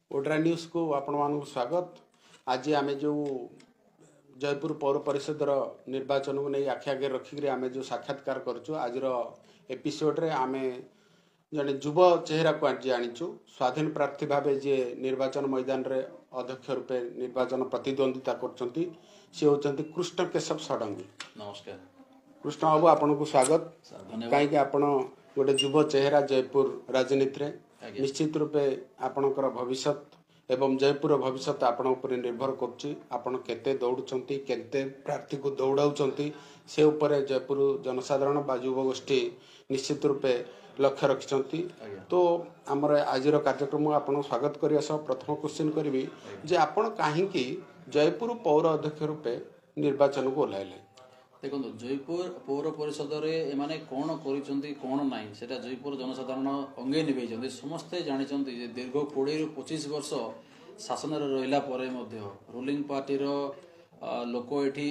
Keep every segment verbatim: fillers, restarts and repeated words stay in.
ओड्रा news को आपण मानक स्वागत। आज आम जो जयपुर पौर परिषद निर्वाचन को नहीं आखि आगे रखिक आम जो साक्षात्कार करूँ आज एपिसोड्रे आम जड़े युव चेहरा को आज आनीचु स्वाधीन प्रार्थी भाव जे निर्वाचन मैदान रे अध्यक्ष रूपे निर्वाचन प्रतिद्वंदिता करछंती से होचंती कृष्ण केशव षडंगी। नमस्कार कृष्ण बाबू आपन को स्वागत। कहीं आपण गोटे युव चेहरा जयपुर राजनीति रे निश्चित रूपे आपणकर भविष्य एवं जयपुर भविष्य आपण उपर निर्भर करुच्ची। आपण केते दौड़ुचंती केते प्रार्थी को दौड़ाउचंती से उपरे जयपुर जनसाधारण बा युव गोष्ठी निश्चित रूपे लक्ष्य रखिचंती। तो आमर आज कार्यक्रम आपण स्वागत करिया सह प्रथम क्वेश्चन करी जे आपण काहींकी जयपुर पौर अध्यक्ष रूपे निर्वाचन को ओह्लाइले। देखो जयपुर पौर परिषद एमाने कौन करिसंती कौन नाही सेटा जयपुर जनसाधारण अंगे निभेइचंती समस्ते जानिचंती जे दीर्घ बीस रु पच्चीस वर्ष शासन रहिला परे मध्य रूलिंग पार्टी रो लोक एठी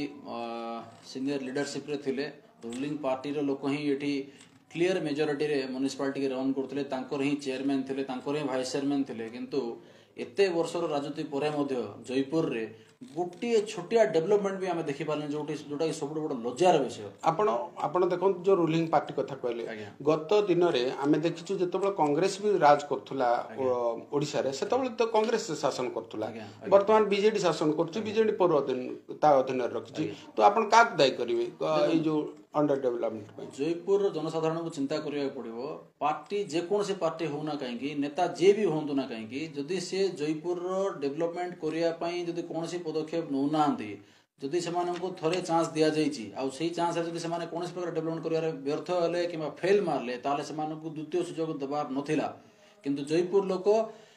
सीनियर लीडरशिप रे थिले। रूलिंग पार्टी रो लोक ही एठी क्लियर मेजोरिटी रे म्युनिसिपालिटी के रन करथिले तांकर ही चेयरमैन थिले तांकर ही वाइस चेयरमैन थिले। किंतु एते वर्षर राजनीति परे मध्य जयपुर रे गोटे छोटिया डेवलपमेंट भी आम देखी पारे जो जोटा सब बड़ लज्जार विषय। आपण आपण देखो जो रूलिंग पार्टी कथा कहले गत दिन रे आमे देखिछु जेतबेले कांग्रेस भी राज करथुला ओडिसा रे सेतबेले तो कांग्रेस शासन करथुला वर्तमान बीजेडी शासन करछु बीजेडी पर अधीन ता अधीन रखछि। तो आपण का दाय करिवे ए जो अंडर डेवलपमेंट पे जयपुर जनसाधारण को चिंता करिया पड़िबो। पार्टी जे कोन से पार्टी होना काहेकि नेता जे भी होंतु ना काहेकि जदि से जयपुर रो डेवलपमेंट करिया पई जदि कोन से पदक्षेप नौ नांती जदि सेमाननको थरे चांस दिया जाईची आ सही चांस जदि सेमाने कोन प्रकार डेवलपमेंट करिया व्यर्थ हले किबा फेल मारले ताले सेमाननको द्वितीय सुযোগ दबार नथिला। किंतु जयपुर लोक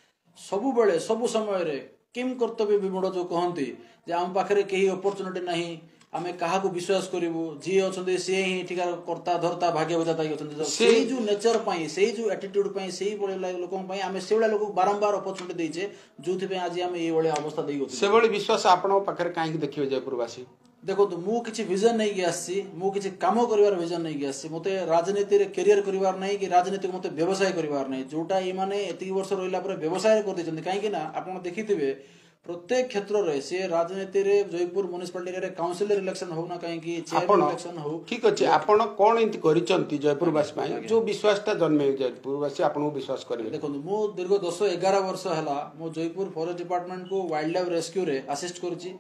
सबु बेले सबु समय रे किम कर्तव्य विमूढ़ जो कहंती जे आम पाखरे केही अपॉर्चुनिटी नाही आमे काहा को विश्वास करिवो जी अछंदे से ही ठिका कर्ता धरता भाग्य विधाता ही अछंदे सेही जो नेचर पई सेही जो एटीट्यूड पई सेही बळे लोकन पई आमे सेवळा लोक बारंबार अपॉर्चुनिटी देइछे जोथि पे आज आमे ए बळे अवस्था देइ होती से बळे विश्वास आपण पाखरे काहे देखिबे जयपुर वासी। देखो तो मु किछि विजन नै कि आसी मु किछि काम करिवार विजन नै कि आसी मते राजनीति रे करियर करिवार नै कि राजनीति को मते व्यवसाय करिवार नै जोटा ई माने एति वर्ष रहिला पर व्यवसाय कर दिछन काहे कि ना आपण देखिथिबे प्रत्येक क्षेत्र रे से राजनीति रे जयपुर म्युनिसिपालिटी रे काउंसिलर इलेक्शन हो ना कहीं कि चेयरमैन इलेक्शन हो ठीक अछि। आपण कोन इंति करिचंती जयपुर वासी पई जो विश्वास ता जन्मे जयपुर वासी आपण विश्वास करिवे। देखो मु दीर्घ दस ग्यारह वर्ष हला मु जयपुर फॉरेस्ट डिपार्टमेंट को वाइल्ड लाइफ रेस्क्यू रे असिस्ट करछि।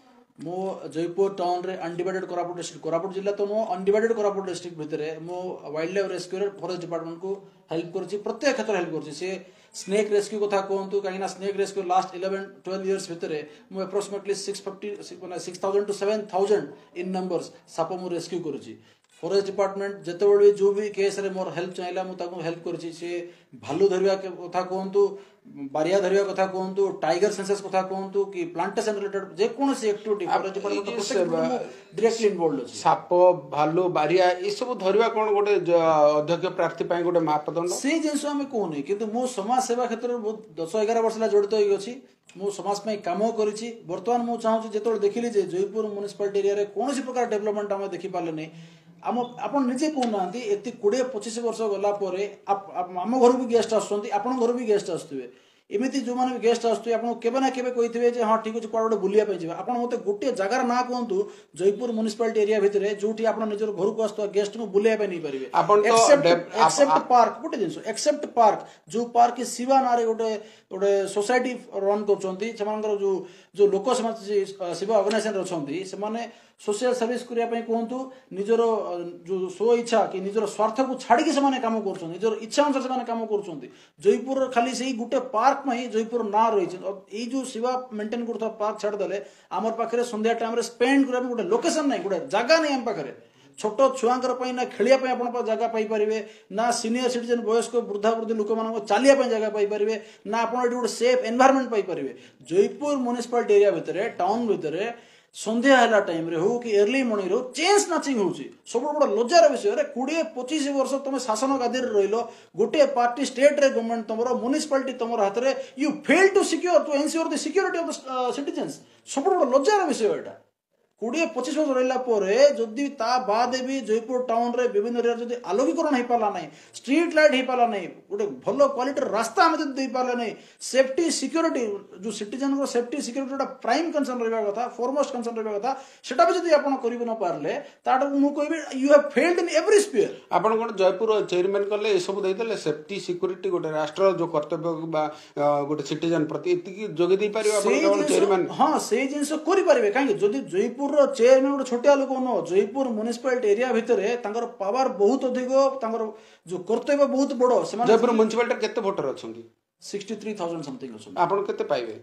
मु जयपुर टाउन रे अनडिवाइडेड कोरापुट डिस्ट्रिक्ट कोरापुट जिल्ला तो मु अनडिवाइडेड कोरापुट डिस्ट्रिक्ट भितरे मु वाइल्ड लाइफ रेस्क्यू रे फॉरेस्ट डिपार्टमेंट को हेल्प करछि प्रत्येक क्षेत्र हेल्प करछि। से स्नेक रेस्क्यू कथा कहतु कहीं snake rescue last eleven twelve years भितर मु approximately six fifty six thousand to seven thousand in numbers साप मु रेस्क्यू करुछि। फॉरेस्ट डिपार्टमेंट जेतेबेले जो भी केस रे मोर हेल्प चाहिला मु ताको हेल्प करुछि। से भालू धरिया कथा कहतु बारिया धरिया कथा कहतु टाइगर सेंसस कथा कहतु कि प्लांटेशन रिलेटेड जे कोन से activity forest department directly involved अछि। साप भालू बारिया ए सब धरिया कोन गोटे अध्यक्ष प्रार्थी पई गोटे मापदंड से जिंस हम कोनी किंतु मु समाज सेवा क्षेत्र रे बहुत दस ग्यारह वर्ष ला जड़ित होई अछि। मु समाज में काम करिछि। वर्तमान मु चाहू जेतोल देखिली जे जयपुर म्युनिसिपालिटी एरिया रे कोनोसी प्रकार डेवलपमेंट हम देखि पाले नै। आम आपण निजे कहूनांती एति बीस पच्चीस वर्ष गला परे आम घर भी गेस्ट आसुचंती आपण घर भी गेस्ट आसुथिबे एमिति जो माने गेस्ट आसुथि आपण केबे ना केबे कहिथिबे जे हां ठीक अछि कोड बुलिया पय जिबा आपण मते गोटे जगार ना कहंतु जयपुर म्युनिसिपालिटी एरिया भितरे जोठी आपण निजर घर को आस्तो गेस्ट को बुलिया पय नै परिबे आपण तो एक्सेप्ट पार्क गोटे जिंस एक्सेप्ट पार्क जो पार्क शिवा नारे गोटे गोटे सोसाइटी रन करचंती सेमानकर जो जो लोक समाज शिवा ऑर्गेनाइजेशन रछंती से माने सोशल सर्विस करिया पय कहंतु निजर जो सो इच्छा कि निजर स्वार्थ को छाडी के से काम करछन निजर इच्छा अनुसार से काम करछन। जयपुर खाली सेही गुटे पार्क में जयपुर ना रही ये जो शिवा मेंटेन करता पार्क छाड़ देले आमर पाखरे संध्या टाइम रे स्पेंड करिया गोटे लोकेशन नै गोटे जगह नै हम पाखरे छोट छुआंकर पई ना खेलिया पई आपण जगह पाई परिवे ना सीनियर सिटीजन वयस्क वृद्धा वृद्ध लोक मान चलिया पई जगह पाई परिवे ना आपण एटी गोटे सेफ एनवायरनमेंट पाई परिवे। जयपुर म्युनिसिपालिटी एरिया भितरे टाउन भितरे संध्या हला टाइम रे हो कि अर्ली मॉर्निंग रो चेन स्नैचिंग होउची सब बड़ लज्जार विषय रे बीस पच्चीस वर्ष तुम शासन गादी रे रहिलो गोटे पार्टी स्टेट रे गवर्नमेंट तमरो म्युनिसिपालिटी तमरो हाथ रे you fail to secure to ensure the security of the citizens सब बड़ लज्जार विषय एटा। कोड़े पचिश वर्ष रहा जदि ता बाद भी जयपुर टाउन रे विभिन्न एरिया जदि आलोकीकरण हो पाला नहीं, स्ट्रीट लाइट हो पाला नहीं, गोटे भल क्वालिटी रास्ता आम दे पाला नहीं, सेफ्टी सिक्योरिटी जो सिटीजन को सेफ्टी सिक्योरिटी गोटे प्राइम कंसर्न रहा कथा, फोरमोस्ट कंसर्न रहा कथा, सेटा भी जदि आपण करि न पारले ताटा मु कहबी you have failed in every sphere. आपण कोन जयपुर चेयरमैन कले ए सब देइतले सेफ्टी सिक्योरिटी गोटे राष्ट्र जो कर्तव्य बा गोटे सिटीजन प्रति एतिकी जोगे दे पारियो आपण केवल चेयरमैन। हां से जिंस करि पारिबे काहे जदि जयपुर रो चेयरमैन गोटे छोटिया लोक न जयपुर म्युनिसिपालिटी एरिया भितरे तांकर पावर बहुत अधिक, तांकर जो कर्तव्य बहुत बड़ो। जयपुर म्युनिसिपालिटी केते वोटर अछंती? सिक्सटी थ्री थाउजेंड समथिंग अछंती। आपण केते पाइबे?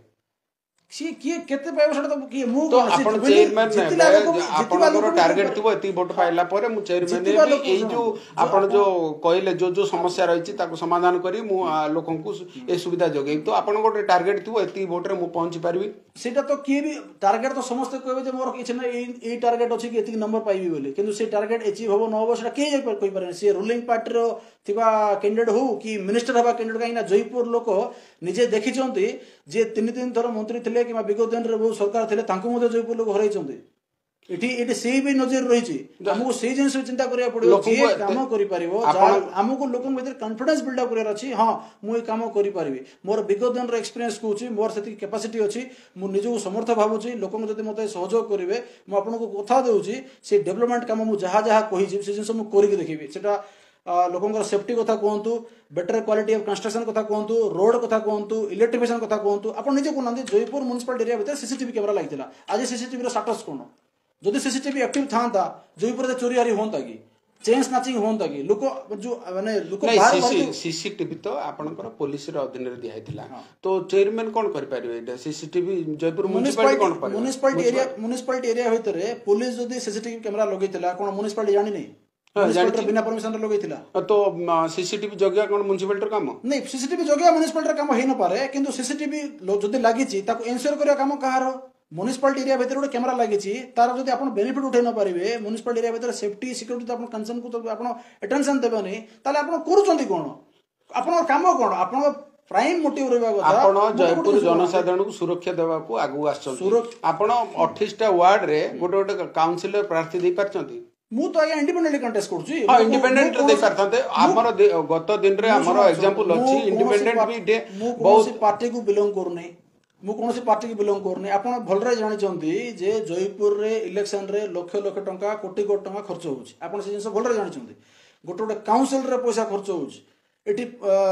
सी किए केते पाइबे सेटा तो किए मु तो आपण चेयरमैन ने आपनकर टारगेट थिबो एती वोट पाइला परे मु चेयरमैन ने ए जो आपण जो कहले जो जो समस्या रही ताको समाधान करी मु लोकन को ए सुविधा जोगे। तो आपण गोटे टारगेट थिबो एती वोट रे मु पहुंची पारबी सेटा तो किए भी टारगेट तो समस्त कहबे जे मोर किछ ना ए टारगेट अछि कि एती नंबर पाइबी बोली, किंतु से टारगेट अचीव होबो न होबो सेटा के कहि पारे। से रूलिंग पार्टी रो थिबा कैंडिडेट हो कि मिनिस्टर हबा कैंडिडेट काई ना जयपुर लोक निजे देखिचंती जे तीन तीन थर मंत्री थिले कि विगत दिन रे बहुत सरकार थिले तांको मते जयपुर लोक हरैचंती। एठी एठी से भी नजर रहिछि, हमको से जिंस चिंता करिया पड़ियो जे काम करि परिबो, हमको लोकन भीतर कॉन्फिडेंस बिल्ड अप करिया अछि। हां मु ए काम करि परिबी, मोर विगत दिन रे एक्सपीरियंस कोछि, मोर सेति कैपेसिटी अछि, मु निजो समर्थ भाबुछि। लोकन जदि मते सहयोग करिवे मु आपनको कथा देउछि से डेवलपमेंट काम मु जहा जहा कहि जे से जिंस मु करि के देखिबी। सेटा लोकंकर सेफ्टी कथा कहतु, बेटर क्वालिटी ऑफ कंस्ट्रक्शन कथा कहतु, रोड कथा कहतु, इलेक्ट्रिफिकेशन कथा कहतु। आपण निजे कोनांदी जयपुर म्युनिसिपालिटी एरिया भीतर सीसीटीवी कैमरा लागितला, आज सीसीटीवी रो स्टेटस कोन? जदि सीसीटीवी एक्टिव थांता जयपुर रे चोरी हारी होंता कि चेन स्नैचिंग होंता कि लोक जो माने लोक बाहर बाहर सीसीटीवी तो आपनकर पुलिस रे अधीन रे दिया हितला। तो चेयरमैन कोन करि पारिबे एटा सीसीटीवी जयपुर म्युनिसिपालिटी कोन पारिबे? म्युनिसिपालिटी एरिया म्युनिसिपालिटी एरिया भीतर पुलिस जदि सीसीटीवी कैमरा लगैतला कोन म्युनिसिपालिटी जानि नै? म्युनिसिपालिटी बिना परमिशन रे लगैतला तो सीसीटीवी जगह कोन म्युनिसिपालिटी काम नै? सीसीटीवी जगह म्युनिसिपालिटी काम हेइ न पारे, किंतु सीसीटीवी जदि लागिछि ताको इंश्योर करिया काम कहारो? म्युनिसिपालिटी एरिया भीतर गोटे कैमरा लगी तार जब आप बेनिफिट उठे न पारे, म्युनिसिपालिटी एरिया भीतर सेफ्टी सिक्योरिटी आप कंसर्न को आप अटेंशन देबेनी, ताले आप करूछंती कोन? आपन काम कोन? आपन प्राइम मोटिव रहबा कथा आपण जयपुर जनसाधारण को सुरक्षा देबा को आगु आछन। आपण अट्ठाईस टा वार्ड रे गोटे गोटे काउंसिलर प्रार्थी दे परछंती। मु तो आगे इंडिपेंडेंटली कंटेस्ट करछु। हां इंडिपेंडेंट दे परथंते। हमर गत दिन रे हमर एग्जांपल अछि इंडिपेंडेंट भी डे बहुत पार्टी को बिलोंग करनै, मु कौन पार्टी की बिलोंग करनी। आप भलरे जानी जे जयपुर रे इलेक्शन रे लक्ष लक्ष टंका कोटी कोटी टंका खर्च होउछि, आपण से जिंस भलरे जानी गोटे गोटे काउंसिल रे पैसा खर्च होउछि। एठी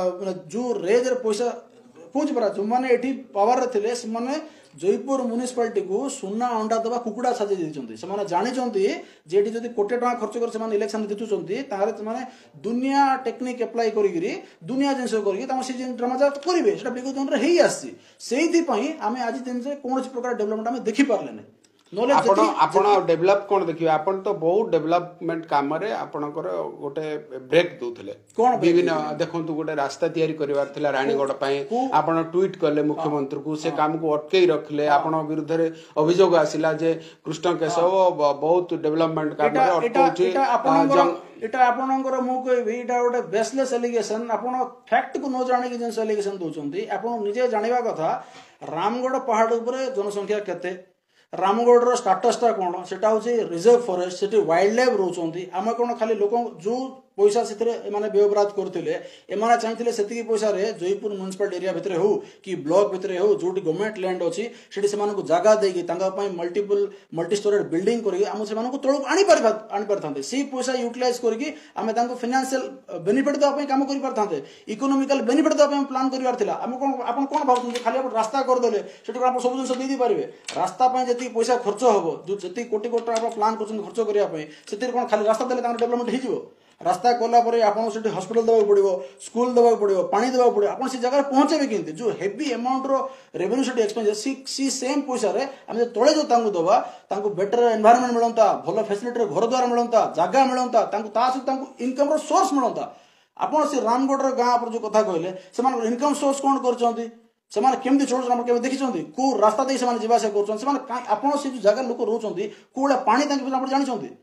जो रेज रे पैसा पूछ परा जो माने एठी पावर रे थिले से माने जयपुर म्युनिसिपालिटी को सुना अंडा दबा कुकुड़ा साजे देइचंती। से माने जानिचंती जे एठी जदी कोटी टंका खर्च कर से माने इलेक्शन जितुचंती तारे से माने दुनिया टेक्निक अप्लाई करिगिरी दुनिया जिंस करिगि ताम से जिन ड्रामा जा करिवे सेटा बिगो जन रे हेई आसी। सेही पई आमे आज दिन से कोन प्रकार डेवलपमेंट आमे देखि पारले नै। आपण आपण डेवलप कोन देखिबे? आपण तो बहुत डेवलपमेंट काम रे आपणकर गोटे ब्रेक दोथले कोन विभिन्न देखंतु गोटे रास्ता तयारी करिवार थिला रानीगढ़ पई। आपण ट्वीट करले मुख्यमंत्री को, से काम को अटकेई रखले। आपण विरुद्ध रे अभियोग आसिला जे कृष्ण केशव बहुत डेवलपमेंट काम रे अटकौछि। एटा आपनकर मु कहबी एटा गोटे बेसलेस एलिगेशन। आपण फैक्ट को न जाने कि जिंस एलिगेशन दोचंती। आपण निजे जानिबा कथा रामगढ़ पहाड़ ऊपर जनसंख्या केते, रामगढ़ रो स्टाटसटा कोन? सेटा होछि रिजर्व फॉरेस्ट, सेठी वाइल्ड लाइफ रोचंती। आमे कोन खाली लोक जो पैसा सेतरे माने व्यवहार करथिले एमाने चाहिथिले सेतिकी पैसा रे जयपुर म्युनिसिपालिटी एरिया भितरे हो कि ब्लॉक भितरे हो जोटी गवर्नमेंट लैंड अछि सेठी सेमानकु को जागा देगी तांगा पई मल्टीपल मल्टी स्टोरेड बिल्डिंग करके हम सेमानकु को तळक आनी परबा आनी परथांते। सी पैसा यूटिलाइज करके आमे तांको फाइनेंशियल बेनिफिट दवा पई काम करि परथांते, इकोनॉमिकल बेनिफिट दवा पई प्लान करिवार थिला। हम कोन आपन कोन भाबुछन खाली आप रास्ता कर देले सेठी आप सब जिंस देई पारिबे? रास्ता पई जति पैसा खर्च होबो जो जति कोटी कोटी आप प्लान करछन खर्च करिया पई सेतिर कोन खाली रास्ता देले तांको डेवलपमेंट हेजिवो? रास्ता कला परे आपन सेठी हॉस्पिटल देबा पड़िबो, स्कूल देबा पड़िबो, पानी देबा पड़िबो। आपन से जगह पहुंचेबे किंतु जो हेवी अमाउंट रो रेवेन्यू सेठी एक्सपेंस सी सी सेम पैसा रे हम तळे जो तांको दबा तांको बेटर एनवायरनमेंट मिलंता, भलो फैसिलिटी घर द्वार मिलंता, जागा मिलंता, तांको तास तांको इनकम रो सोर्स मिलंता। आपन से रामगढ़ रो गां पर जो कथा कहले सेमान इनकम सोर्स कोन करचंती, सेमान केमति चोड़ हम केमे देखिचंती, को रास्ता दे सेमान जीवा से करचंती, सेमान आपन से जो जागा लोक रहउचंती कोला पानी तांके आपण जानिचंती।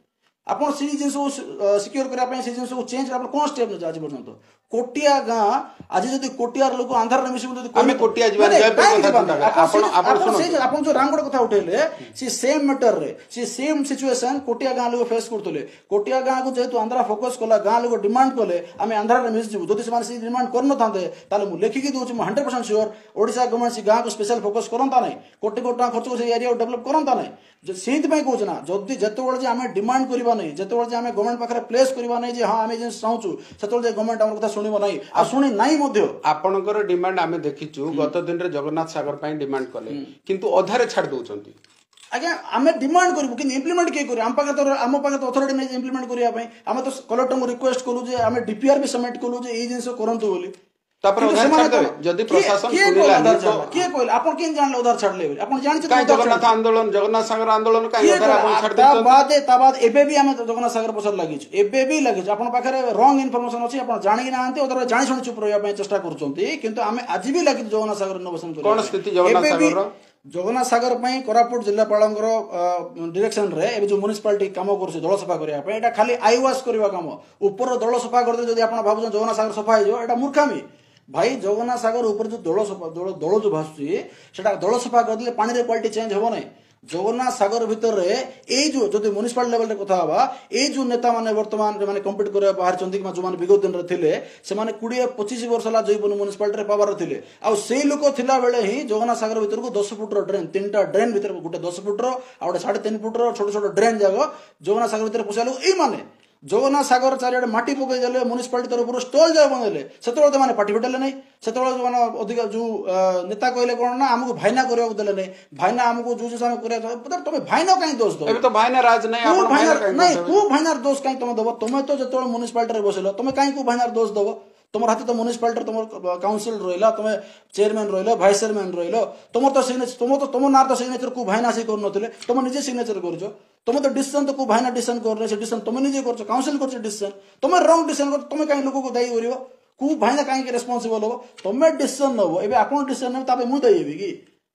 ଆପଣ ସେ ଜିନିଷ ସିକ୍योर କରିବା ପାଇଁ ସେ ଜିନିଷ ଚେଞ୍ଜ ଆପଣ କଣ ସ୍टेପ ନେଇছে ଆଜି ପର୍ଯ୍ୟନ୍ତ କୋଟିଆ ଗାଁ ଆଜି ଯଦି କୋଟିଆର ଲୋକ ଆନ୍ଧ୍ରରେ ମିଶିବୁ ଯଦି ଆମେ କୋଟିଆ ଯିବା ଜୟପୁର କଥା ଚିନ୍ତା କର ଆପଣ ଆପଣ ଆପଣ ଆପଣ ଯୋଉ ରାମଗଡ଼ କଥା ଉଠେଇଲେ ସେ ସେମ୍ ମ୍ୟାଟରରେ ସେ ସେମ୍ ସିଚୁଏସନ କୋଟିଆ ଗାଁ ଲୋକ ଫେସ୍ କରୁଥିଲେ କୋଟିଆ ଗାଁକୁ ଯେହେତୁ ଆନ୍ଧ୍ରା ଫୋକସ କଲା ଗାଁ ଲୋକ ଡିମାଣ୍ଡ କଲେ ଆମେ ଆନ୍ଧ୍ରରେ ମିଶିଯିବୁ ଯଦି ସେମାନେ ସେ ଡିମାଣ୍ଡ କରିନଥାନ୍ତେ ତାହେଲେ ମୁଁ ଲେଖିକି ଦଉଛି ମୁଁ hundred percent sure Odisha government ସେ ଗାଁକୁ ସ୍ପେଶାଲ ଫୋକସ କରନ୍ତା ନାହିଁ କୋଟି କୋଟି ଟଙ୍କା ଖର୍ଚ୍ଚ ସେ ଏରିଆକୁ ଡେଭଲପ କରନ୍ତା ନାହିଁ ସେଇଥିପାଇଁ କହୁଛି ନା ଯଦି ଯେତେବେଳେ ଯେ ଆମେ ଡିମାଣ୍ଡ କରିବା ନାହିଁ ଯେତେବେଳେ ଯେ ଆମେ ଗଭର୍ଣ୍ଣମେଣ୍ଟ ପାଖରେ ପ୍ଲେସ୍ କରିବା ନାହିଁ ଯେ ହଁ ଆମେ ଯେ ଚାହୁଁଛୁ ସେତେବେଳେ ଯେ ଗଭର୍ଣ୍ଣମେଣ୍ଟ ଆମର କଥା ଶୁଣିବ ନାହିଁ ଆଉ ଶୁଣି ନାହିଁ ମଧ୍ୟ ଆପଣଙ୍କର ଡିମାଣ୍ଡ ଆମେ ଦେଖିଛୁ ଗତ ଦିନରେ ଜଗନ୍ନାଥ ସାଗର ପାଇଁ ଡିମାଣ୍ଡ କଲେ କିନ୍ତୁ ଅଧାରେ ଛାଡି ଦଉଛନ୍ତି ଆଜ୍ଞା ଆମେ ଡିମାଣ୍ଡ କରିବୁ କିନ୍ତୁ ଇମ୍ପ୍ଲିମେଣ୍ଟ କିଏ କରିବୁ ଆମ ପାଖରେ ତ ଆମ ପାଖରେ ତ ଅଥରିଟି ନାହିଁ ଇମ୍ପ୍ଲିମେଣ୍ଟ କରିବା ପାଇଁ ଆମେ ତ କଲେକ୍ଟରଙ୍କୁ ରିକ୍ୱେଷ୍ଟ କଲୁ ଯେ ଆମେ ଡିପିଆର ବି ସବମିଟ୍ କଲୁ ଯେ ଏଇ ଜିନିଷ କରନ୍ତୁ ବୋଲି ତାପରେ ଅଧାରେ ଛାଡ଼ିଦେବେ ଯଦି ପ୍ରଶାସନ ଶୁଣିଲାନି ତ କିଏ କହିଲେ ଆପଣ କେମିତି ଜାଣିଲେ ଅଧାରେ ଛାଡ଼ିଲେ ବୋଲି ଆପଣ ଜାଣିଛନ୍ତି କାଇଁ ଜଗନ୍ନାଥ ଆନ୍ଦୋଳନ ଜଗନ୍ନାଥ ସାଗର ଆନ୍ଦୋଳନ କାଇଁ ଅଧାରେ ଆପଣ ଛାଡ଼ି ତା ଦେଇଛନ୍ତି ବାଦ ତା ବାଦ ଏବେ ବି ଆମେ ଜଗନ୍ନାଥ ସାଗର ପଛରେ ଲାଗିଛୁ ଏବେ ବି ଲାଗିଛୁ ଆପଣଙ୍କ ପାଖରେ ରଙ୍ଗ ଇନଫର୍ମେସନ ଅଛି ଆପଣ ଜାଣିକି ନାହାନ୍ତି ଅଧାରେ ଜାଣି ଶୁଣି ଚୁପ ରହିବା ପାଇଁ ଚେଷ୍ଟା କରୁଛନ୍ତି କିନ୍ତୁ ଆମେ ଆଜି ବି ଲାଗିଛୁ ଜଗନ୍ନାଥ ସାଗର ଇନୋଭେସନ କରିବା କଣ ସ୍ଥିତି ଜଗନ୍ନାଥ ସାଗରର ଜଗନ୍ନାଥ ସାଗର ପାଇଁ କୋରାପୁଟ ଜିଲ୍ଲାପାଳଙ୍କର ଡିରେକ୍ସନରେ ଏବେ ଯୋଉ ମ୍ୟୁନିସିପାଲିଟି କାମ କରୁଛି ଦଳ ସଫା କରିବା ପାଇଁ ଏଇଟା ଖାଲି ଆଇ ୱାଶ କରିବା କାମ ଉପର ଦଳ ସଫା କରିଦେଲେ ଯଦି ଆପଣ ଭାବୁଛନ୍ତି ଜଗନ୍ନାଥ ସାଗର ସଫା ହେଇଯିବ ଏଇଟା ମୂର୍ଖାମି ଭାଇ ଜଗନ୍ନାଥ ସାଗର ଉପରେ ଯୋଉ ଦଳ ସଫା ଦଳ ଦଳ ଯୋଉ ଭାସୁଛି ସେଟା ଦଳ ସଫା କରିଦେଲେ ପାଣିରେ କ୍ୱାଲିଟି ଚେଞ୍ଜ ହବ ନାହିଁ ଜଗନ୍ନାଥ ସାଗର ଭିତରେ ଏଇ ଯୋଉ ଯଦି ମ୍ୟୁନିସିପାଲିଟି ଲେଭେଲରେ କଥା ହବା ଏଇ ଯୋଉ ନେତା ମାନେ ବର୍ତ୍ତମାନ ମାନେ କମ୍ପିଟ୍ କରିବା ବାହାରିଛନ୍ତି କିମ୍ବା ଯୋଉମାନେ ବିଗତ ଦିନରେ ଥିଲେ ସେମାନେ କୋଡ଼ିଏ ପଚିଶ ବର୍ଷ ହେଲା ଜୟପୁର ମ୍ୟୁନିସିପାଲିଟିରେ ପାୱାର ଥିଲେ ଆଉ ସେଇ ଲୋକ ଥିଲା ବେଳେ ହିଁ ଜଗନ୍ନାଥ ସାଗର ଭିତରକୁ ଦଶ ଫୁଟର ଡ୍ରେନ୍ ତିନିଟା ଡ୍ରେନ୍ ଭିତରେ ଗୋଟେ ଦଶ ଫୁଟର ଆଉ ଗୋଟେ ସାଢେ ତିନି ଫୁଟର ଛୋଟ ଛୋଟ ଡ୍ରେନ୍ ଯାକ ଜଗନ୍ନାଥ ସାଗର ଭିତରେ ପଶିଲା ଏଇ ମାନେ ଜଗନ୍ନାଥ ସାଗର ଚାରିଆଡେ ମାଟି ପକେଇ ଦେଲେ ମ୍ୟୁନିସିପାଲିଟି ତରଫରୁ ଷ୍ଟଲ ଯାକ ବନେଇଲେ ସେତେବେଳେ ସେମାନେ ପାଟି ଫିଟେଇଲେ ନାହିଁ ସେତେବେଳେ ଯୋଉମାନେ ଅଧିକ ଯୋଉ ନେତା କହିଲେ କଣ ନା ଆମକୁ ଭାଇନା କରିବାକୁ ଦେଲେ ନାହିଁ ଭାଇନା ଆମକୁ ଯୋଉ ଜିନିଷ ଆମେ କରିବା ତମେ ଭାଇନା କାହିଁ ଦୋଷ ଦବ ଏବେ ତ ଭାଇନା ରାଜ ନାହିଁ ଆପଣ ଭାଇନା କାହିଁ ନାଇଁ କୋଉ ଭାଇନାର ଦୋଷ କାହିଁ ତମେ ଦବ ତମେ ତ ଯେତେବେଳେ ମ୍ୟୁନିସିପାଲିଟିରେ ବସିଲ ତମେ କାହିଁ କୋଉ ଭାଇନାର ଦୋଷ ଦବ তোমার হাতে তো মুনিসিপালিটির তোমার কাউন্সিল রহিলা তুমি চেয়ারম্যান রহিল ভাইস চেয়ারম্যান রহিল তোমার তো সিগনেচর তোমার তো তোমার না তো সিগনেচর কো ভাইনা সে করুনথিলে তুমি নিজে সিগনেচর করছো তুমি তো ডিসিশন তো কো ভাইনা ডিসিশন করলে সে ডিসিশন তুমি নিজে করছো কাউন্সিল করছো ডিসিশন তুমি রং ডিসিশন করছো তুমি কাই লোককে দায়ী করিব কো ভাইনা কাই রেসপন্সিবল হবো তুমি ডিসিশন নব এবে আপন ডিসিশন নেব তাপে মু দায়ী হেবি কি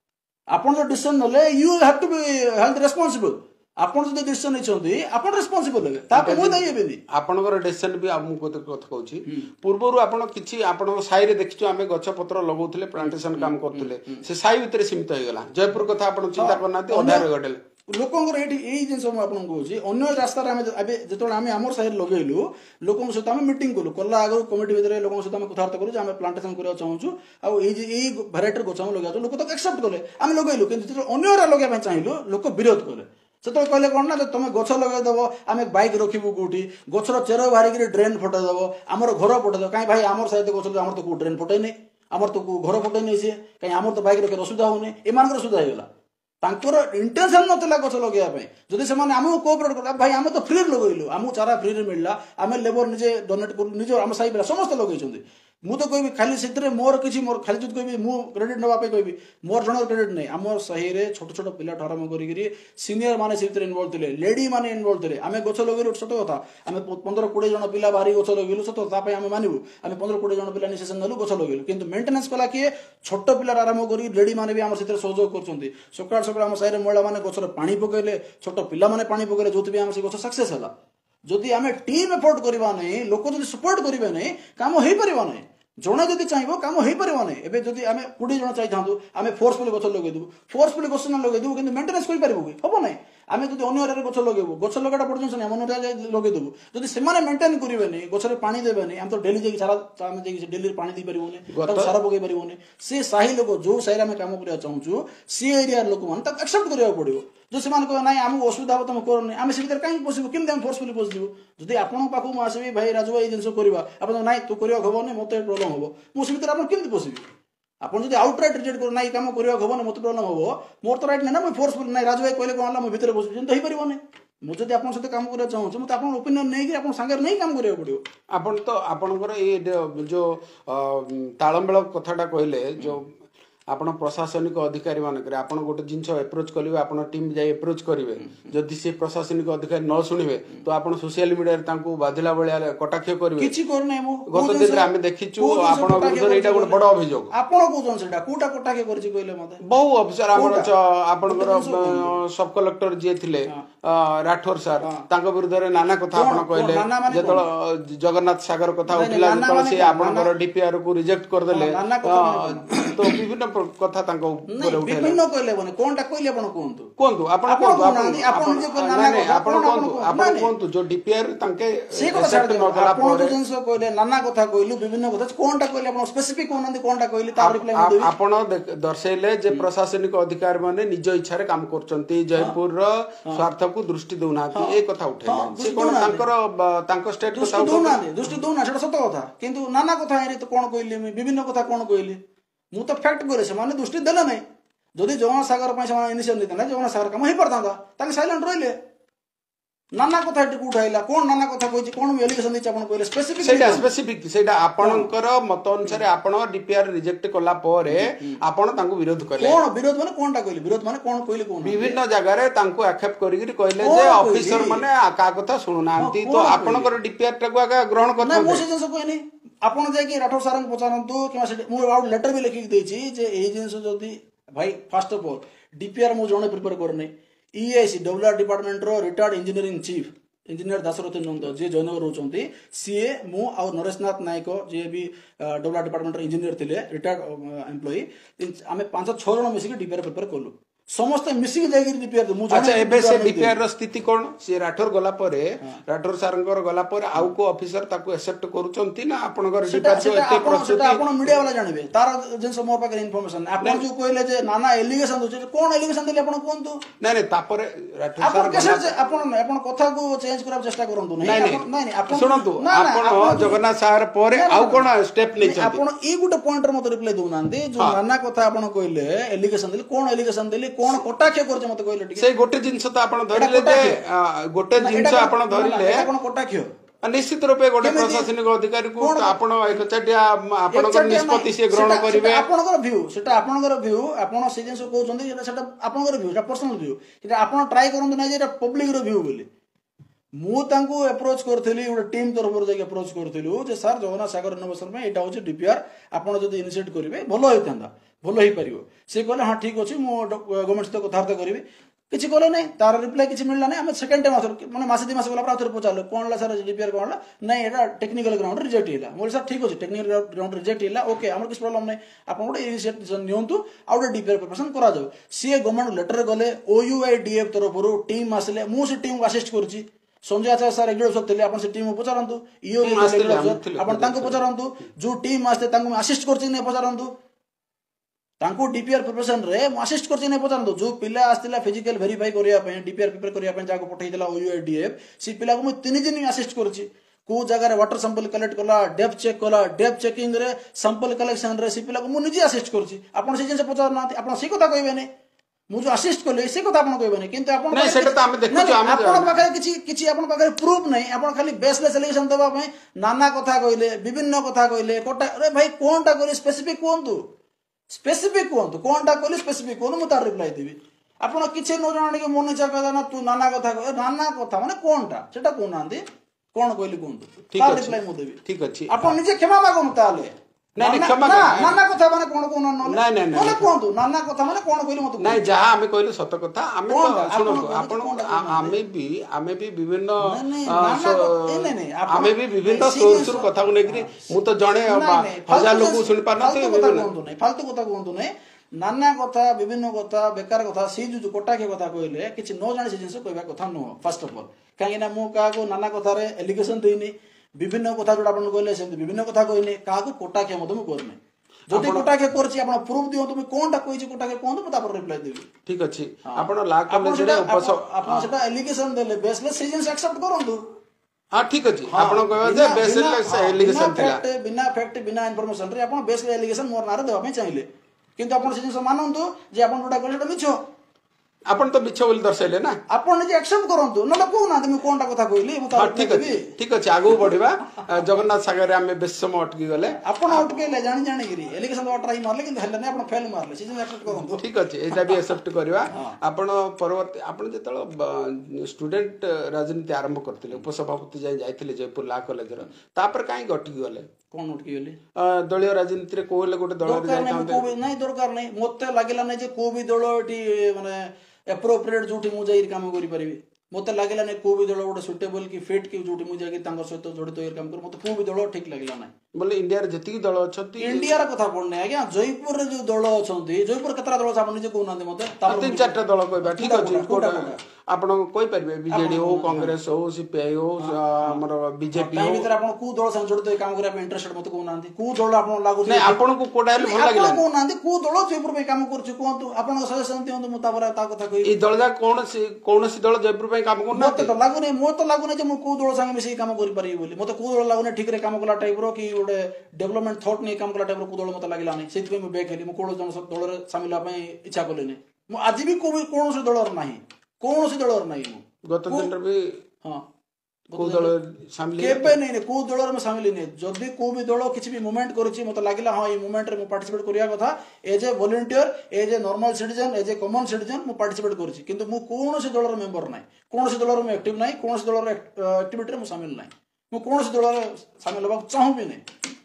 আপন যে ডিসিশন নলে you have to be held responsible ଆପଣ ଯଦି ଡିସିସନ ନେଇଛନ୍ତି ଆପଣ ରେସ୍ପନ୍ସିବଲ ହେବେ ତାପରେ ମୁଁ ଦାୟୀ ହେବେନି ଆପଣଙ୍କର ଡିସିସନ ବି ମୁଁ କଥା କହୁଛି ପୂର୍ବରୁ ଆପଣ କିଛି ଆପଣଙ୍କ ସାହିରେ ଦେଖିଛୁ ଆମେ ଗଛ ପତ୍ର ଲଗାଉଥିଲେ ପ୍ଲାଣ୍ଟେସନ କାମ କରୁଥିଲେ ସେ ସାହି ଭିତରେ ସୀମିତ ହେଇଗଲା ଜୟପୁର କଥା ଆପଣ ଚିନ୍ତା କରୁନାହାନ୍ତି ଅଧାରେ ଘଟେଲେ ଲୋକଙ୍କର ଏଇଠି ଏଇ ଜିନିଷ ମୁଁ ଆପଣଙ୍କୁ କହୁଛି ଅନ୍ୟ ରାସ୍ତାରେ ଆମେ ଏବେ ଯେତେବେଳେ ଆମେ ଆମର ସାହିରେ ଲଗେଇଲୁ ଲୋକଙ୍କ ସହିତ ଆମେ ମିଟିଂ କଲୁ କଲା ଆଗରୁ କମିଟି ଭିତରେ ଲୋକଙ୍କ ସହିତ ଆମେ କଥାବାର୍ତ୍ତା କଲୁ ଯେ ଆମେ ପ୍ଲାଣ୍ଟେସନ କରିବାକୁ ଚାହୁଁଛୁ ଆଉ ଏଇ ଯେ ଏଇ ଭେରାଇଟିର ଗଛ ଆମେ ଲଗାଉଛୁ ଲୋକ ତ ଆକ୍ସେପ୍ଟ କଲେ ଆମେ ଲଗେଇଲୁ କିନ୍ତୁ ଯେତେବେଳେ ଅନ୍ୟରା ଲଗେଇବା ପାଇଁ ଚାହିଁଲୁ ଲୋକ ବିରୋଧ କଲେ ସେତେବେଳେ କହିଲେ କଣ ନା ତମେ ଗଛ ଲଗେଇଦବ ଆମେ ବାଇକ୍ ରଖିବୁ କୋଉଠି ଗଛର ଚେର ବାହାରିକିରି ଡ୍ରେନ୍ ଫଟେଇଦବ ଆମର ଘର ଫଟେଇଦବ କାହିଁ ଭାଇ ଆମର ସାହିତ୍ୟ ଗଛ ଆମର ତ କୋଉ ଡ୍ରେନ୍ ଫଟେଇନି ଆମର ତ କୋଉ ଘର ଫଟେଇନି ସିଏ କାହିଁ ଆମର ତ ବାଇକ୍ ରଖିବାର ଅସୁବିଧା ହଉନି ଏମାନଙ୍କର ସୁବିଧା ହେଇଗଲା ତାଙ୍କର ଇଣ୍ଟେନସନ ନଥିଲା ଗଛ ଲଗେଇବା ପାଇଁ ଯଦି ସେମାନେ ଆମକୁ କୋଅପରେଟ୍ କଲେ ଭାଇ ଆମେ ତ ଫ୍ରିରେ ଲଗେଇଲୁ ଆମକୁ ଚାରା ଫ୍ରିରେ ମିଳିଲା ଆମେ ଲେବର ନିଜେ ଡୋନେଟ୍ କଲୁ ନିଜ ଆମ ସାହି ପିଲା ସମସ୍ତେ ଲଗେଇଛନ୍ତି ମୁଁ ତ କହିବି ଖାଲି ସେଥିରେ ମୋର କିଛି ମୋର ଖାଲି ଯଦି କହିବି ମୁଁ କ୍ରେଡିଟ୍ ନେବା ପାଇଁ କହିବି ମୋର ଜଣର କ୍ରେଡିଟ୍ ନାହିଁ ଆମ ସାହିରେ ଛୋଟ ଛୋଟ ପିଲାଠୁ ଆରମ୍ଭ କରିକିରି ସିନିୟର ମାନେ ସେଥିରେ ଇନଭଲ୍ଭ ଥିଲେ ଲେଡି ମାନେ ଇନଭଲ୍ଭ ଥିଲେ ଆମେ ଗଛ ଲଗେଇଲୁ ସତ କଥା ଆମେ ପନ୍ଦର କୋଡ଼ିଏ ଜଣ ପିଲା ବାହାରି ଗଛ ଲଗେଇଲୁ ସତ ତା ପାଇଁ ଆମେ ମାନିବୁ ଆମେ ପନ୍ଦର କୋଡ଼ିଏ ଜଣ ପିଲା ନିଶେଷ ନେଲୁ ଗଛ ଲଗେଇଲୁ କିନ୍ତୁ ମେଣ୍ଟେନାନ୍ସ କଲା କିଏ ଛୋଟ ପିଲାର ଆରମ୍ଭ କରି ଲେଡି ମାନେ ବି ଆମର ସେଥିରେ ସହଯୋଗ କରୁଛନ୍ତି ସକାଳ ସକାଳ ଆମ ସାହିରେ ମହିଳା ମାନେ ଗଛରେ ପାଣି ପକେଇଲେ ଛୋଟ ପିଲାମାନେ ପାଣି ପକେଇଲେ ଯୋଉଥିପାଇଁ ଆମେ ସେ ଗଛ ସକ୍ସେସ୍ ହେଲା ଯଦି ଆମେ ଟିମ୍ ଏଫୋର୍ଟ କରିବା ନାହିଁ ଲୋକ ଯଦି ସପୋର୍ଟ କରିବେ ନାହିଁ କାମ ହେଇପାରିବ ନାହିଁ ଜଣେ ଯଦି ଚାହିଁବ କାମ ହେଇପାରିବ ନାହିଁ ଏବେ ଯଦି ଆମେ କୋଡ଼ିଏ ଜଣ ଚାହିଁଥାନ୍ତୁ ଆମେ ଫୋର୍ସଫୁଲି ଗଛ ଲଗେଇଦେବୁ ଫୋର୍ସଫୁଲି ଗଛ ନ ଲଗେଇଦେବୁ କିନ୍ତୁ ମେଣ୍ଟେନାନ୍ସ କରିପାରିବୁ କି ହବ ନାହିଁ ଆମେ ଯଦି ଅନ୍ୟ ଏରିଆରେ ଗଛ ଲଗେଇବୁ ଗଛ ଲଗାଟା ପର୍ଯ୍ୟନ୍ତ ନାହିଁ ଅନ୍ୟ ଏରିଆରେ ଲଗେଇଦେବୁ ଯଦି ସେମାନେ ମେଣ୍ଟେନ୍ କରିବେନି ଗଛରେ ପାଣି ଦେବେନି ଆମେ ତ ଡେଲି ଯାଇକି ସାରା ଆମେ ଯାଇକି ଡେଲିରେ ପାଣି ଦେଇପାରିବୁନି ତାକୁ ସାର ପକେଇ ପାରିବୁନି ସେ ସାହି ଲୋକ ଯୋଉ ସାହିରେ ଆମେ କାମ କରିବାକୁ ଚାହୁଁଛୁ ସେ ଏରିଆର ଲୋକମାନେ ତାକୁ ଆକ୍ସେପ୍ଟ କରିବାକୁ ପଡ଼ିବ ଯଦି ସେମାନେ କହିବେ ନାହିଁ ଆମକୁ ଅସୁବିଧା ହବ ତମେ କରନି ଆମେ ସେ ଭିତରେ କାହିଁକି ପଶିବୁ କେମିତି ଆମେ ଫୋର୍ସଫୁଲି ପଶିଯିବୁ ଯଦି ଆପଣଙ୍କ ପାଖକୁ ମୁଁ ଆସିବି ଭାଇ ରାଜୁ ଭାଇ ଏଇ ଜିନିଷ କରିବା ଆପଣ ନାଇଁ ତୁ କରିବାକୁ ହବନି ମତେ ପ୍ରୋବ୍ଲେମ ହବ ମୁଁ ସେ ଭିତରେ ଆପଣ କେମିତି ପଶିବି ଆପଣ ଯଦି ଆଉଟ୍ରାଇଟ୍ ରିଜେକ୍ଟ କର ନାଇଁ କାମ କରିବାକୁ ହବନି ମତେ ପ୍ରୋବ୍ଲେମ ହବ ମୋର ତ ରାଇଟ୍ ନାହିଁ ନା ମୁଁ ଫୋର୍ସଫୁଲି ନାଇଁ ରାଜୁ ଭାଇ କହିଲେ କଣ ହେଲା ମୁଁ ଭିତରେ ବସିବି ଯେମିତି ହେଇପାରିବନି ମୁଁ ଯଦି ଆପଣଙ୍କ ସହିତ କାମ କରିବାକୁ ଚାହୁଁଛି ମତେ ଆପଣଙ୍କ ଓପିନିଅନ ନେଇକି ଆପଣଙ୍କ ସାଙ୍ଗରେ ନେଇ କାମ କରିବାକୁ ପଡ଼ିବ ଆପଣ ତ ଆପଣଙ୍କର ଏଇ ଯୋଉ ତାଳମେଳ କଥାଟା କହିଲେ ଯୋଉ आपण प्रशासनिक अधिकारी मानक आपण गोटे जिनस एप्रोच करेंगे आपण टीम जाई एप्रोच करेंगे जदि से प्रशासनिक अधिकारी न शुणवे तो आपण सोशल मीडिया बाधिला भाया कटाक्ष करेंगे गत दिन आम देखीचु आपण विरुद्ध एटा गोटे बड़ अभियोग आपण कोजन सेटा कोटा कटाक्ष करछि कहले मते बहु ऑफिसर हमर आपनकर सब कलेक्टर जे थिले राठौर सर तांको विरुद्ध रे नाना कथा आपण कहले जेतल जगन्नाथ सागर कथा उठिला जेतल से आपनकर डीपीआर को रिजेक्ट कर देले तो विभिन्न कथा तांको ऊपर उठेला विभिन्न कहले बने कोनटा कहले आपण कोंतु कोंतु आपण कोंतु आपण जे नाना कथा आपण कोंतु आपण कोंतु जो डीपीआर तांके से कथा न कला पर आपण जिंस कहले नाना कथा कहलु विभिन्न कथा कोनटा कहले आपण स्पेसिफिक कोनंदी कोनटा कहले ता रिप्लाई म देबी आपण दर्शैले जे प्रशासनिक अधिकारी माने निज इच्छा रे काम करचंती जयपुर रो स्वार्थ को दृष्टि दउनाती ए कथा उठेला से कोन तांकर तांको स्टेट कथा दउनाती दृष्टि दउना सेटा सत कथा किंतु नाना कथा हेरे तो कोन कहले विभिन्न कथा कोन कहले मु तो फैक्ट करे से माने दृष्टि देला नै जदि जगन्नाथ सागर पय से इनिशियल देते ना जगन्नाथ सागर काम ही पड़ता ताके साइलेंट रहिले नाना कथा टिक उठाइला कोन नाना कथा कहछि कोन एलिगेशन दिछ आपण कहले स्पेसिफिक सेटा स्पेसिफिक सेटा आपणकर मत अनुसार आपण डीपीआर रिजेक्ट कला परे आपण तांको विरोध करले कोन विरोध माने कोनटा कहले विरोध माने कोन कहले कोन विभिन्न जगह रे तांको आक्षेप करिगिर कहले जे ऑफिसर माने का कथा सुनुनांती तो आपणकर डीपीआर टाको आगा ग्रहण करथन ना मो से जंस कहनी आपण जे कि राठौर सारंग पचारंतु कि से मु आउट लेटर भी लिखि देछि जे एही जिंस जदी भाई फर्स्ट ऑफ ऑल डीपीआर मु जणे प्रिपेयर करने ईएसी डब्ल्यूआर डिपार्टमेंट रो retired engineering chief engineer Dasarathi Nanda जे जयनगर रोचंती सीए मु आ नरेशनाथ नायक जे भी डब्ल्यूआर डिपार्टमेंट रो इंजीनियर थिले रिटायर्ड एम्प्लॉई आमे पांच छह जण मिसिक डीपीआर प्रिपेयर करलु समस्त मिसिक जाई डीपीआर मु अच्छा एबे से डीपीआर रो स्थिति कोन से राठौर गला परे राठौर सारंकर गला परे आउ को ऑफिसर ताको एक्सेप्ट करूचंती ना आपनकर डीपीआर जो एते प्रस्तुति सेटा आपण मीडिया वाला जानिबे तार जेंस मोर पाकर इन्फॉर्मेशन आपण जो कहले जे नाना एलिगेशन दोचे कोन एलिगेशन देले आपण कोनतु नै नै तापरे राठौर आपण कैसे आपण आपण कथा को चेंज करब चेष्टा करंतु नै नै नै आपण सुनंतु आपण जगन्नाथ सागर परे आउ कोन स्टेप नै छथि आपण ई गुटे पॉइंट रे मते रिप्लाई दोनांती जो नाना कथा आपण कहले एलिगेशन देले कोन एलिगेशन देले कोन कटाक्ष करछ मते कहले ठीक से गोटे जिंस त आपण धरिले जे गोटे जिंस आपण धरिले कोन कटाक्ष निश्चित रूपे गोटे प्रशासनिक अधिकारी को आपण एक चटिया आपनकर निष्पत्ति से ग्रहण करिवे आपनकर व्यू सेटा आपनकर व्यू आपण से जिंस कहउछंती सेटा सेटा आपनकर व्यू सेटा पर्सनल व्यू सेटा आपण ट्राई करंतु नै जे पब्लिक रो व्यू बोली मु तांको अप्रोच करथली गोटे टीम तरफ रो जे अप्रोच करथलु जे सर जगन्नाथ सागर इनोवेशन में एटा होचे डीपीआर आपण जदी इनिशिएट करिवे भलो होइतंदा भलो ही परियो से कहले हां ठीक अछि मु गवर्नमेंट से कथार्थ करिवे किछि कहले नै तार रिप्लाई किछि मिलला नै हम सेकंड टाइम आथर माने मासे दि मास गला पर आथर पचालो कोनला सर डीपीआर कोनला नै एटा टेक्निकल ग्राउंड रिजेक्ट हिला मोर सर ठीक अछि टेक्निकल ग्राउंड रिजेक्ट हिला ओके हमर किछ प्रॉब्लम नै आपण गोटे इनिशिएटिव नियंतु आउट डीपीआर प्रिपरेशन करा जाऊ सी गवर्नमेंट लेटर गले ओयूआईडीएफ तरफ रो टीम आसले मु से टीम को असिस्ट करछि संजय आचार्य सर रेगुलर सब थिले आपण से टीम पचारंतु ईओ आपण तांको पचारंतु जो टीम आस्ते तांको असिस्ट करछि नै पचारंतु तांको डीपीआर प्रिपरेशन रे असिस्ट करछि नै पचारंतु जो पिला आस्तिला फिजिकल वेरीफाई करिया पे डीपीआर प्रिपेयर करिया पे जाको पठैदिला ओयूआईडीएफ सी पिला को म तीन दिन असिस्ट करछि को जगह रे वाटर सैंपल कलेक्ट कला डेप्थ चेक कला डेप्थ चेकिंग रे सैंपल कलेक्शन रे सी पिला को म निजे असिस्ट करछि आपण से जिंस पचार ना आपण से कथा कहबे नै मु जो असिस्ट करले से कथा आपण कहबे नै किंतु आपण नै सेटा त हम देखु छी आपण पाखे किछि किछि आपण पाखे प्रूफ नै आपण खाली बेसलेस एलिगेशन दबा पे नाना कथा कहले विभिन्न कथा कहले कोटा अरे भाई कोनटा कहले स्पेसिफिक कोनतु स्पेसिफिक कोनतु कोनटा कहले स्पेसिफिक कोन मु तार रिप्लाई देबी आपण किछि न जाने के मन इच्छा कहदा ना तू नाना कथा कह नाना कथा माने कोनटा सेटा कोनांदी कोन कहली कोनतु तार रिप्लाई मु देबी ठीक अछि आपण निजे क्षमा मागो ताले नै नै क्षमा नाना कथा माने कोन कोन न नै नै नै कोनतु नाना कथा माने कोन कहली मत नै जहा हमें कहली सत कथा हमें सुनतो आपण हमें भी हमें भी विभिन्न हमें भी विभिन्न सोर्स कथा को नेकरी मु तो जणे हजार लोग सुन पाना थे विभिन्न फालतू कथा कोनतु नै नाना कथा विभिन्न कथा बेकार कथा सी जो कोटा के कथा कहले किछि न जानि से जिंस कहबा कथा न फर्स्ट ऑफ ऑल काहे ना मु का को नाना कथा रे एलिगेशन देइनी विभिन्न कथा जोड़ा आपण कहले से विभिन्न कथा कहने का को कोटा के मधु करने जदि कोटा के करछि आपण प्रूफ दियो तुम कोनटा कहिछि कोटा के कोन मत आपण रिप्लाई देबी ठीक अछि आपण ला कॉलेज रे उपस आपण सेटा एलिगेशन देले बेसलेस सीजन एक्सेप्ट करंतु हां ठीक अछि आपण कहबा जे बेसलेस एलिगेशन थिला बिना फैक्ट बिना इंफॉर्मेशन रे आपण बेसलेस एलिगेशन मोर नारे देबा में चाहिए किंतु आपण सीजन मानंतु जे आपण जोटा कहले मिछो आपण तो मिछ बोली दर्शाइले ना आपण निजे एक्सेप्ट करंतु न को ना तुम कोनटा कथा कहली मु हाँ ठीक अछि ठीक अछि आगु बढ़िबा जगन्नाथ सागर रे हमें बेस समय अटकी गले आपण अटकेले जानि जानि गिरी एलिगेशन तो ट्राई मारले किंतु हल्ला नै आपण फेल मारले सीजन एक्सेप्ट करंतु ठीक अछि एटा भी एक्सेप्ट करबा आपण परवर्ती आपण जेतल स्टूडेंट राजनीति आरंभ करथिले उपसभापति जाय जायथिले जयपुर ला कॉलेज रो तापर काई अटकी गले कोन अटकी गले दलीय राजनीति रे कोले गोटे दल रे जाय नै दरकार नै मते लागिला नै जे को भी दल एटी माने एप्रोप्रिएट जोठी मु जाई काम करि परिबे मते लागिला नै को भी दल गोटे सुटेबल की फिट की जोठी मु जाई तांकर सहित जड़ित होई काम कर मते को भी दल ठीक लागिला नै बोले इंडिया रे जति दल अछती इंडिया रा कथा पड़ने आज्ञा जयपुर रे जो दल अछंती जयपुर केतरा दल आपण निजे को नांदे मते तीन चारटा दल कहबा ठीक अछि कोटा आपण कोइ परबे बीजेडी हो कांग्रेस हो सीपीआई हो हमर बीजेपी हो भीतर आपण को दल संग जड़ित काम करे इंटरेस्टेड मते को नांदे को दल आपण लागु नै आपण को कोडा भल लागिला को नांदे को दल जयपुर पे काम करछु कोंतु आपण सजेशन दियंतु मु तापर ता कथा कहि ई दल जा कोन सी कोन सी दल जयपुर पे काम करना मते तो लागु नै मो तो लागु नै जे मु को दल संग मिसी काम करि परिबे बोली मते को दल लागु नै ठीक रे काम कला टाइप रो कि ओडे डेवलपमेंट थॉट नै काम कला टाइप रो को दल मते लागिला नै सेति पे मु बेक हेली मु कोन जन सब दल रे शामिल होबा इच्छा करले नै मु आज भी को कोन से दल रे नाही कोन से दल रे नाही मु गत दिन भी हां को दल शामिल केबे नै नै को दल रे शामिल नै जदी को भी दल किछि भी मूवमेंट करूची मते लागिला हां ई मूवमेंट रे मु पार्टिसिपेट करिया कथा as a volunteer as a normal citizen as a common citizen मु पार्टिसिपेट करूची किंतु मु कोन से दल रे मेंबर नै कोन से दल रे मु एक्टिव नै कोन से दल रे एक्टिविटी रे मु शामिल नै मु कोन से दल रे शामिल होबा चाहू भी नै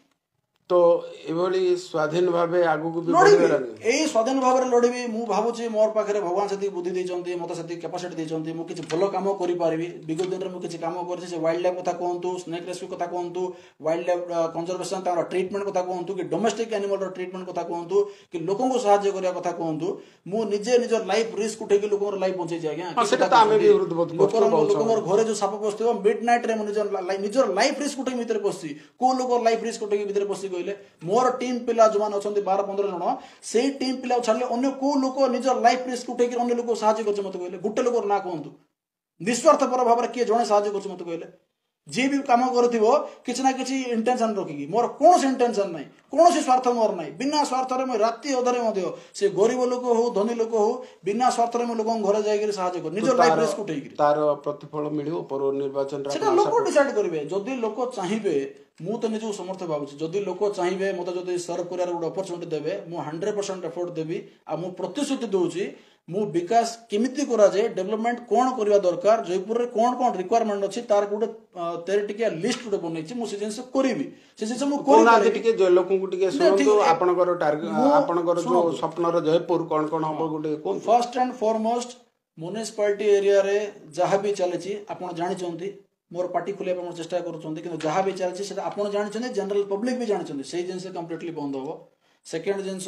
तो एभली स्वाधीन भावे आगु को भी बढ़िबे लागे एई स्वाधीन भावे लड़ीबी मु भाबुची मोर पाखरे भगवान सती बुद्धि दैचंती मते सती कैपेसिटी दैचंती मु किछि भलो काम करि पारिबी विगत दिन रे मु किछि काम करछि से वाइल्ड लाइफ कथा कोहंतु स्नेक रेस्क्यू कथा कोहंतु वाइल्ड लाइफ कंजर्वेशन तार ट्रीटमेंट कथा कोहंतु कि डोमेस्टिक एनिमल रो ट्रीटमेंट कथा कोहंतु कि लोकन को सहायता करिया कथा कोहंतु मु निजे निजर लाइफ रिस्क उठे कि लोकन रो लाइफ बंचै जाय आज्ञा सेटा त आमे भी विरोध बहुत लोकन लोकन घरे जो साप पस्थिबो मिडनाइट रे मु निजर निजर लाइफ रिस्क उठे भीतर पस्सी को लोक लाइफ रिस्क उठे भीतर पस्सी कहले मोर टीम पिला जो मान अछंती बारह पंद्रह जन से टीम पिला छाड़ले अन्य को लोक निजर लाइफ रिस्क उठे कि अन्य लोक सहायता करछ मते कहले गुटे लोक ना कहंतु निस्वार्थ पर भाव रे के जणे सहायता करछ मते कहले जे भी काम करथिबो किछ ना किछ इंटेंशन रखिकी मोर कोन से इंटेंशन नै कोन से स्वार्थ मोर नै बिना स्वार्थ रे म राती अधरे मध्य से गरीब लोक हो धनी लोक हो बिना स्वार्थ रे म लोक घर जाय के सहायता कर निजर लाइफ रिस्क उठे कि तार प्रतिफल मिलियो पर निर्वाचन रा सेटा लोक डिसाइड करबे जदी लोक चाहिबे मु तो निजो समर्थ भाबुची जदी लोक चाहिबे मते जदी सर्व करियार गुड अपॉर्चुनिटी देबे मु हंड्रेड परसेंट एफर्ट देबी आ मु प्रतिश्रुति दोची मु विकास केमिति करा जाय डेवलपमेंट कोन करबा दरकार जयपुर रे कोन कोन रिक्वायरमेंट अछि तार गुड थेरेटिकल लिस्ट गुड बनेछि मु से जिंस करबी से जिंस मु कोन आदि टिके जे लोकन को टिके सुनतो आपनकर टारगेट आपनकर जो स्वप्न रो जयपुर कोन कोन हबो गुड कोन first and foremost municipality area रे जहा भी चलेछि आपण जानि चंती मोर पार्टी खुले पे चेष्टा करूछंती कि जहां भी चलछि सेटा आपण जानिछंती जनरल पब्लिक भी जानिछंती सेही जिंस कंप्लीटली बंद होबो सेकंड जिंस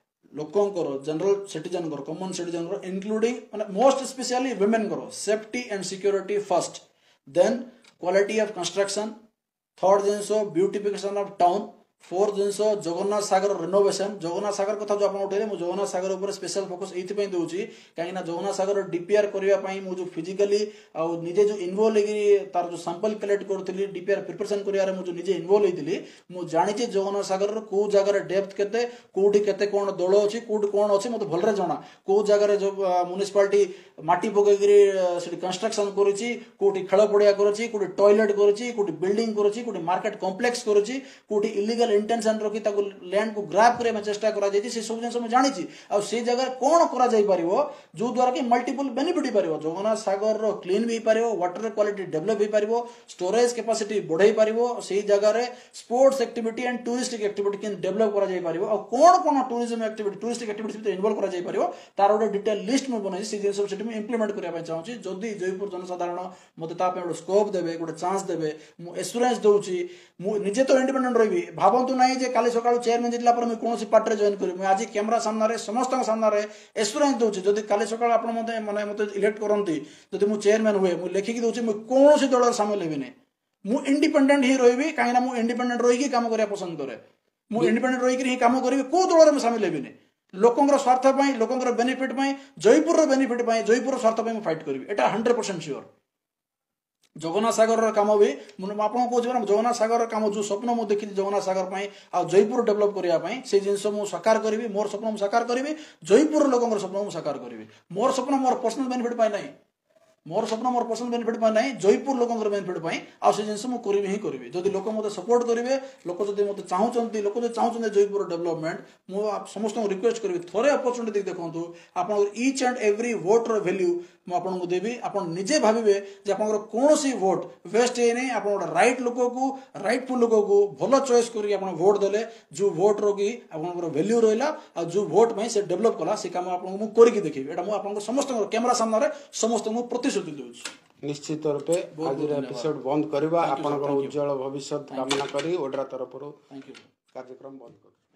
लोकन करो जनरल सिटीजन करो कॉमन सिटीजन करो इंक्लूडिंग माने मोस्ट स्पेशली वुमेन करो safety and security first then quality of construction third जिंस ब्यूटिफिकेशन ऑफ टाउन फोर्थ जिंस जगन्नाथ सागर रिनोवेशन जगन्नाथ सागर कथा जो आपण उठेले मु जगन्नाथ सागर ऊपर स्पेशल फोकस एथि पई दोची काहे ना जगन्नाथ सागर डीपीआर करिया पई मु जो फिजिकली आ निजे जो इन्वॉल्व हेगी तार जो सैंपल कलेक्ट करथली डीपीआर प्रिपरेशन करिया रे मु जो निजे इन्वॉल्व हेतिली मु जानि जे जगन्नाथ सागर रो को जगह रे डेप्थ केते कोठी केते कोन दळ अछि कोठी कोन अछि मते भलरे जणा को जगह रे जो म्युनिसिपालिटी माटी पगैगिरी सेठी कंस्ट्रक्शन करूची कोठी खेळ पडिया करूची कोठी टॉयलेट करूची कोठी बिल्डिंग करूची कोठी मार्केट कॉम्प्लेक्स करूची कोठी इलीगल इंटेंशन रखी ताको लैंड को ग्रैब करे में चेष्टा करा जायछि से सब जन जानि छी आ से जगह कोन करा जाय परिवो जो द्वारा कि मल्टीपल बेनिफिट परिवो जगन्नाथ सागर रो क्लीन भी परिवो वाटर क्वालिटी डेवलप भी परिवो स्टोरेज कैपेसिटी बढ़ाई परिवो से जगह रे sports activity and touristic activity के डेवलप करा जाय परिवो आ कोन कोन टूरिज्म एक्टिविटी टूरिस्टिक एक्टिविटी में इन्वॉल्व करा जाय परिवो तार ओडे डिटेल लिस्ट में बनाई से जिंस सेठी में इंप्लीमेंट करिया पय चाहूची जदी जयपुर जनसाधारण मते ता पे स्कोप देबे गोटे चांस देबे मु एश्योरेंस दउची मु निजे तो इंडिपेंडेंट रहिबी भाबंतु नाही जे काली सकाळु चेयरमैन जितला पर मैं कोनोसी पार्टी जॉइन करी मैं आज कैमरा सामने रे समस्त सामने रे एश्योरेंस दोची जदी काली सकाळु आपण मते माने मते इलेक्ट करंती जदी मु चेयरमैन हुए मु लेखि कि दोची मैं कोनोसी दल शामिल हेबी नै मु इंडिपेंडेंट ही रहिबी काहे ना मु इंडिपेंडेंट रहि कि काम करिया पसंद करे मु इंडिपेंडेंट रहि कि ही काम करिबी को दल रे शामिल हेबी नै लोकंगर स्वार्थ पई लोकंगर बेनिफिट पई जयपुर रो बेनिफिट पई जयपुर रो स्वार्थ पई मु फाइट करबी एटा hundred percent sure Jagannath Sagar काम भी आपको कौन जगन्नाथ सागर काम जो स्वप्न मुझे देखी जगन्नाथ सागर आ जयपुर डेभलप करने से जिन मुझे साकार करी मोर स्वप्न मुझे साकार करी जयपुर लोक स्वप्न मुझे साकार करी मोर स्वप्न मोर पर्सनल बेनिफिट पाई ना मोर स्वप्न मोर पर्सनल बेनिफिट पाई ना जयपुर लोक बेनिफिट पाई आ से जिन मुझे करी ही करी जदि लोक मत सपोर्ट करेंगे लोक जब मत चाहते लोक जो चाहते जयपुर डेभलपमेंट मुझे समस्त रिक्वेस्ट करी थे अपरचुनिटी देखो आप each and every voter value मुझे देवी आप निजे भावे जे आप कौन सी वोट वेस्ट है नहीं आप राइट लोक को राइटफुल लोक को भल चॉइस कर वोट देले जो वोट रो की आप वैल्यू रहा जो वोट में से डेभलप कला से काम आपको करके देखिए एटा मुझे समस्त कैमेरा सामने समस्त प्रतिश्रुति दूसरी निश्चित रूपे आज एपिसोड बंद करवा आपनकर उज्जवल भविष्य कामना करी ओड्रा तरफ कार्यक्रम बंद कर।